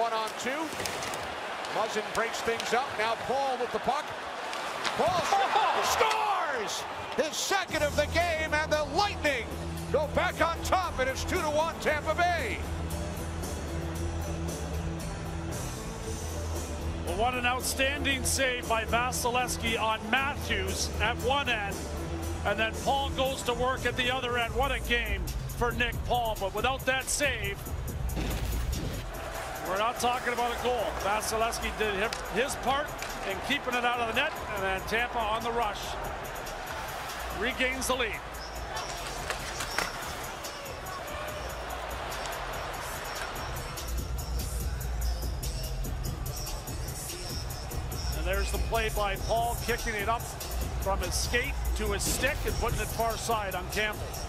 1-on-2. Muzzin breaks things up. Now Paul with the puck. Paul scores! His second of the game, and the Lightning go back on top, and it's 2-1 Tampa Bay. Well, what an outstanding save by Vasilevsky on Matthews at one end, and then Paul goes to work at the other end. What a game for Nick Paul, but without that save, we're not talking about a goal. Vasilevsky did his part in keeping it out of the net, and then Tampa on the rush regains the lead. And there's the play by Paul, kicking it up from his skate to his stick and putting it far side on Campbell.